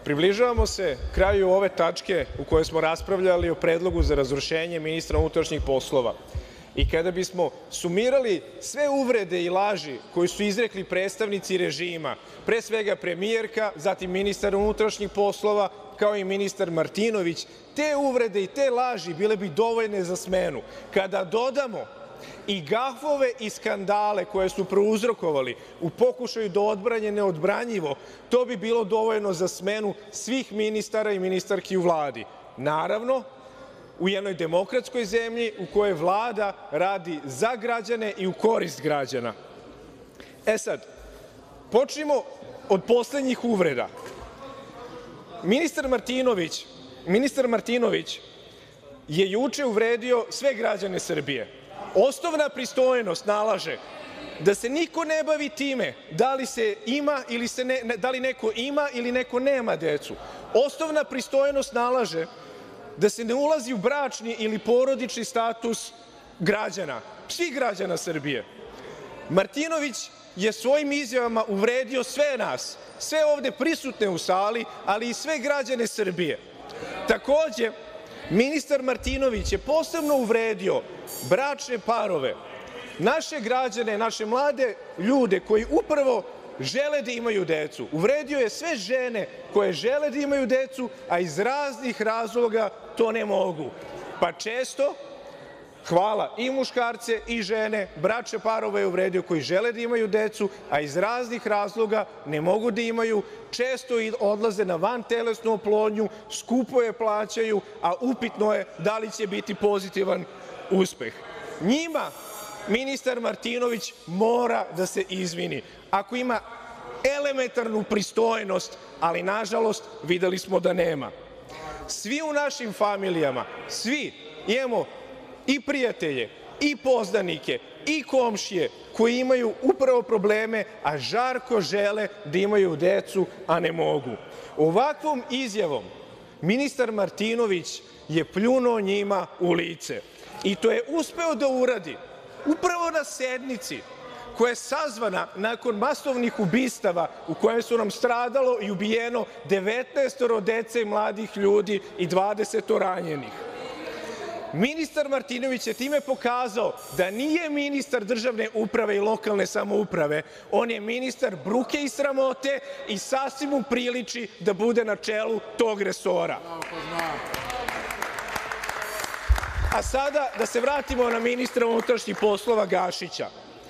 Približavamo se kraju ove tačke u kojoj smo raspravljali o predlogu za razrešenje ministra unutrašnjih poslova. I kada bismo sumirali sve uvrede i laži koje su izrekli predstavnici režima, pre svega premijerka, zatim ministar unutrašnjih poslova, kao i ministar Martinović, te uvrede i te laži bile bi dovoljne za smenu. Kada dodamo i gafove i skandale koje su prouzrokovali u pokušaju da odbrane neodbranjivo, to bi bilo dovoljno za smenu svih ministara i ministarki u Vladi. Naravno, u jednoj demokratskoj zemlji u kojoj Vlada radi za građane i u korist građana. Sad, počnimo od poslednjih uvreda. Ministar Martinović je juče uvredio sve građane Srbije. Osnovna pristojnost nalaže da se niko ne bavi time da li neko ima ili neko nema decu. Osnovna pristojnost nalaže da se ne ulazi u bračni ili porodični status građana, svih građana Srbije. Martinović je svojim izjavama uvredio sve nas, sve ovde prisutne u sali, ali i sve građane Srbije. Takođe, ministar Martinović je posebno uvredio bračne parove, naše građane, naše mlade ljude koji upravo žele da imaju decu. Uvredio je sve žene koje žele da imaju decu, a iz raznih razloga to ne mogu. Pa često hvala i muškarce i žene, bračne parove je uvredio koji žele da imaju decu, a iz raznih razloga ne mogu da imaju, često odlaze na vantelesnu oplodnju, skupo je plaćaju, a upitno je da li će biti pozitivan uspeh. Njima ministar Martinović mora da se izvini. Ako ima elementarnu pristojnost, ali nažalost videli smo da nema. Svi u našim familijama, svi imamo i prijatelje, i poznanike, i komšije koji imaju upravo probleme, a žarko žele da imaju decu, a ne mogu. Ovakvom izjavom ministar Martinović je pljunuo njima u lice. I to je uspeo da uradi upravo na sednici koja je sazvana nakon masovnih ubistava u kojem su nam stradalo i ubijeno 19 dece i mladih ljudi i 20 ranjenih. Ministar Martinović je time pokazao da nije ministar državne uprave i lokalne samouprave, on je ministar bruke i sramote i sasvim mu priliči da bude na čelu tog resora. A sada da se vratimo na ministra unutrašnjih poslova Gašića.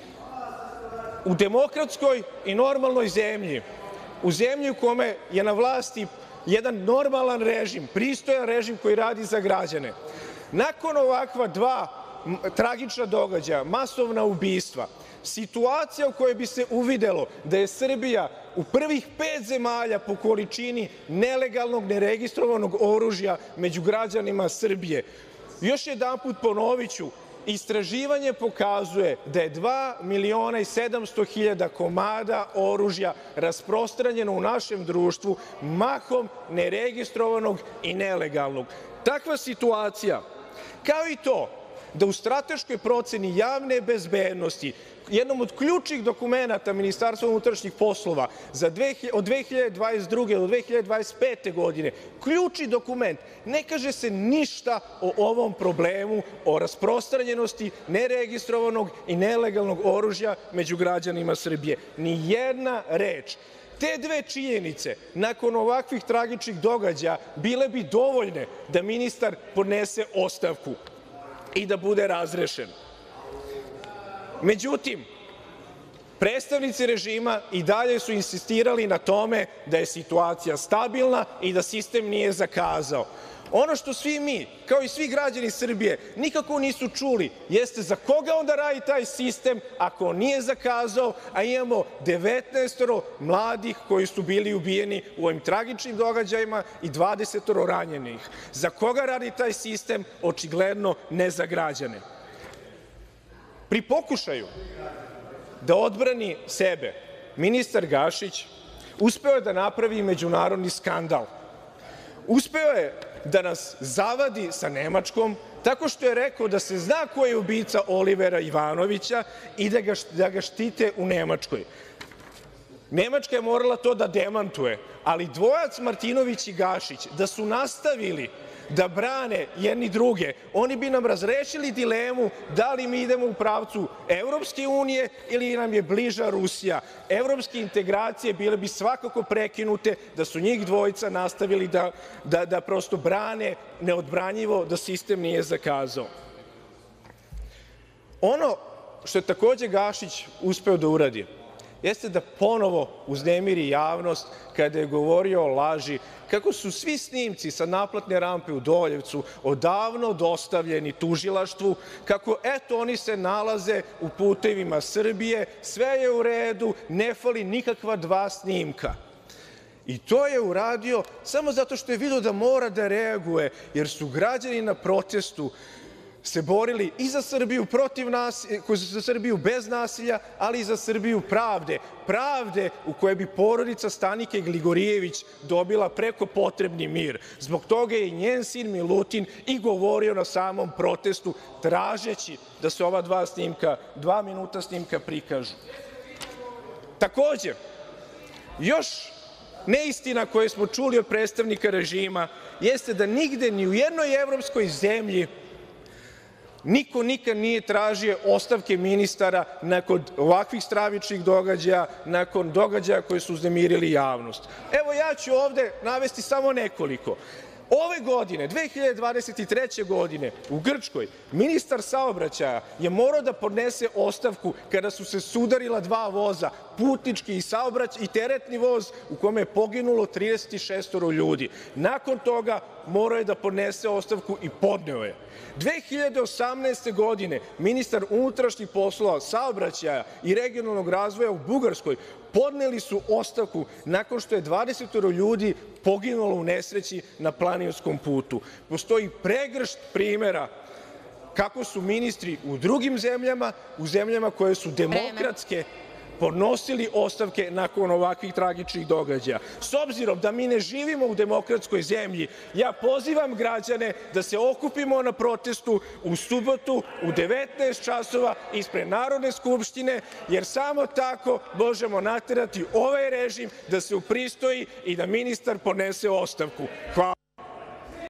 U demokratskoj i normalnoj zemlji, u zemlji u kome je na vlasti jedan normalan režim, pristojan režim koji radi za građane, nakon ovakva dva tragična događaja, masovna ubistva, situacija u kojoj bi se uvidelo da je Srbija u prvih 5 zemalja po količini nelegalnog, neregistrovanog oružja među građanima Srbije. Još jedanput ponoviću, istraživanje pokazuje da je 2.700.000 komada oružja rasprostranjeno u našem društvu, mahom neregistrovanog i nelegalnog. Takva situacija, kao i to da u strateškoj proceni javne bezbednosti, jednom od ključnih dokumenata Ministarstva unutrašnjih poslova od 2022. do 2025. godine, ključni dokument, ne kaže se ništa o ovom problemu, o rasprostranjenosti neregistrovanog i nelegalnog oružja među građanima Srbije. Ni jedna reč. Te dve činjenice, nakon ovakvih tragičnih događaja, bile bi dovoljne da ministar podnese ostavku i da bude razrešen. Međutim, predstavnici režima i dalje su insistirali na tome da je situacija stabilna i da sistem nije zakazao. Ono što svi mi, kao i svi građani Srbije, nikako nisu čuli jeste za koga onda radi taj sistem ako on nije zakazao, a imamo 19 mladih koji su bili ubijeni u ovim tragičnim događajima i 20 ranjenih. Za koga radi taj sistem? Očigledno ne za građane. Pri pokušaju da odbrani sebe, ministar Gašić uspeo je da napravi međunarodni skandal. Uspeo je da nas zavadi sa Nemačkom tako što je rekao da se zna ko je ubica Olivera Ivanovića i da ga štite u Nemačkoj. Nemačka je morala to da demantuje, ali dvojac Martinović i Gašić da su nastavili da brane jedni druge, oni bi nam razrešili dilemu da li mi idemo u pravcu Evropske unije ili nam je bliža Rusija. Evropske integracije bile bi svakako prekinute da su njih dvojica nastavili da prosto brane neodbranjivo, da sistem nije zakazao. Ono što je takođe Gašić uspeo da uradi jeste da ponovo uznemiri javnost kada je govorio o laži kako su svi snimci sa naplatne rampe u Doljevcu odavno dostavljeni tužilaštvu, kako eto oni se nalaze u putevima Srbije, sve je u redu, ne fali nikakva dva snimka. I to je uradio samo zato što je video da mora da reaguje, jer su građani na protestu se borili i za Srbiju za Srbiju bez nasilja, ali i za Srbiju pravde. Pravde u kojoj bi porodica Stanike Gligorijević dobila preko potrebni mir. Zbog toga je i njen sin Milutin i govorio na samom protestu, tražeći da se ova dva minuta snimka prikažu. Takođe, još neistina koje smo čuli od predstavnika režima jeste da nigde, ni u jednoj evropskoj zemlji, niko nikad nije tražio ostavke ministara nakon ovakvih stravičnih događaja, nakon događaja koji su uznemirili javnost. Evo, ja ću ovde navesti samo nekoliko. Ove godine, 2023. godine, u Grčkoj, ministar saobraćaja je morao da podnese ostavku kada su se sudarila dva voza, putnički i teretni voz, u kome je poginulo 36 ljudi. Nakon toga morao je da podnese ostavku i podneo je. 2018. godine ministar unutrašnjih poslova, saobraćaja i regionalnog razvoja u Bugarskoj podneli su ostavku nakon što je 20 ljudi poginulo u nesreći na planinskom putu. Postoji pregršt primera kako su ministri u drugim zemljama, u zemljama koje su demokratske, podnosili ostavke nakon ovakvih tragičnih događaja. S obzirom da mi ne živimo u demokratskoj zemlji, ja pozivam građane da se okupimo na protestu u subotu u 19 časova ispred Narodne skupštine, jer samo tako možemo naterati ovaj režim da se upristoji i da ministar podnese ostavku. Hvala.